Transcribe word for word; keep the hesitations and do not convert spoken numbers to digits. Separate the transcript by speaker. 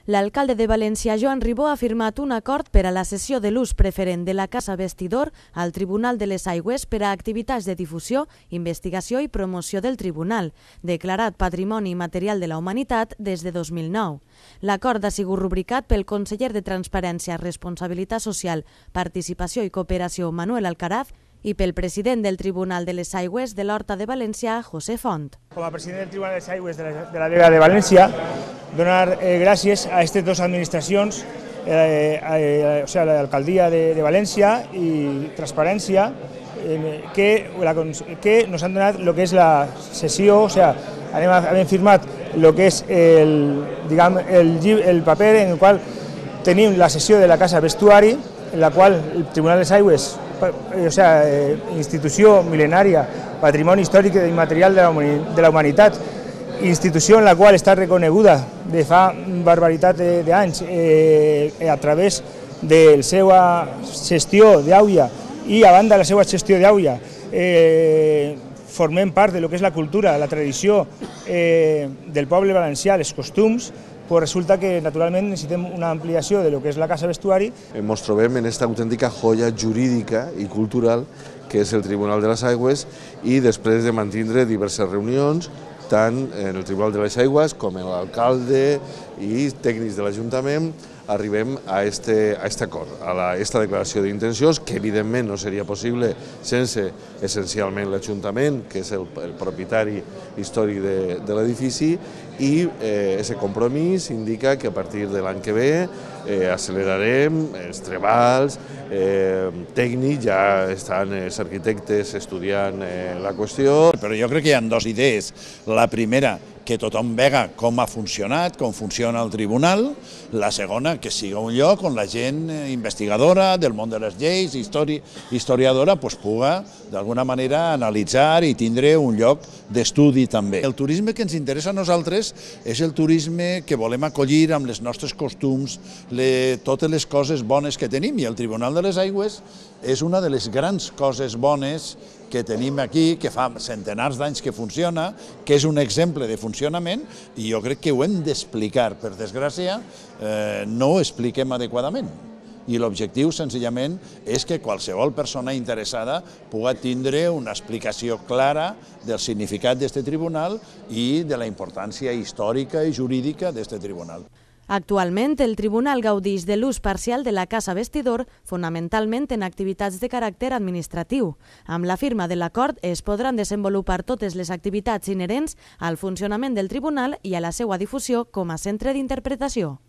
Speaker 1: L'alcalde de València, Joan Ribó, ha firmat un acord per a la cessió de l'ús preferent de la Casa Vestidor al Tribunal de les Aigües per a activitats de difusió, investigació i promoció del Tribunal, declarat Patrimoni Material de la Humanitat des de dos mil nou. L'acord ha sigut rubricat pel conseller de Transparència, Responsabilitat Social, Participació i Cooperació, Manuel Alcaraz, i pel president del Tribunal de les Aigües de l'Horta de València, José Font.
Speaker 2: Com a president del Tribunal de les Aigües de la, de la Vega de València, donar eh, gràcies a aquestes dues administracions, eh, eh, o sigui, l'Alcaldia de, de València i Transparència, eh, que, la, que nos han donat el que és la sessió, o sigui, hem, hem firmat el que és el, diguem, el, el paper en el qual tenim la sessió de la Casa Vestuari, en la qual el Tribunal de les Aigües, o sea, eh, institució mil·lenària, patrimoni històric i immaterial de la, de la humanitat, institució en la qual està reconeguda de fa barbaritat d'anys eh, a través de la seva gestió d'Auia i a banda de la seva gestió d'Auia eh, formem part de lo que és la cultura, la tradició eh, del poble valencià, els costums, pues resulta que naturalment necessitem una ampliació de lo que és la Casa Vestuari.
Speaker 3: Ens trobem en aquesta autèntica joia jurídica i cultural que és el Tribunal de les Aigües i després de mantindre diverses reunions tant en el Tribunal de les Aigües com en l'alcalde i tècnics de l'Ajuntament arribem a este, a este acord, a la, esta declaració d'intencions, que evidentment no seria possible sense essencialment l'Ajuntament, que és el, el propietari històric de, de l'edifici, i eh, aquest compromís indica que a partir de l'any que ve eh, accelerarem els treballs eh, tècnics, ja estan els arquitectes estudiant eh, la qüestió.
Speaker 4: Però jo crec que hi ha dues idees. La primera, que tothom vega com ha funcionat, com funciona el tribunal. La segona, que siga un lloc on la gent investigadora del món de les lleis, histori historiadora, pues, puga d'alguna manera analitzar i tindre un lloc d'estudi també. El turisme que ens interessa a nosaltres és el turisme que volem acollir amb els nostres costums, le, totes les coses bones que tenim, i el Tribunal de les Aigües és una de les grans coses bones que tenim aquí, que fa centenars d'anys que funciona, que és un exemple de funcionament, i jo crec que ho hem d'explicar. Per desgràcia, eh, no ho expliquem adequadament. I l'objectiu, senzillament, és que qualsevol persona interessada pugui tindre una explicació clara del significat d'aquest tribunal i de la importància històrica i jurídica d'aquest tribunal.
Speaker 1: Actualment, el Tribunal gaudeix de l'ús parcial de la Casa Vestidor, fonamentalment en activitats de caràcter administratiu. Amb la firma de l'acord es podran desenvolupar totes les activitats inherents al funcionament del Tribunal i a la seva difusió com a centre d'interpretació.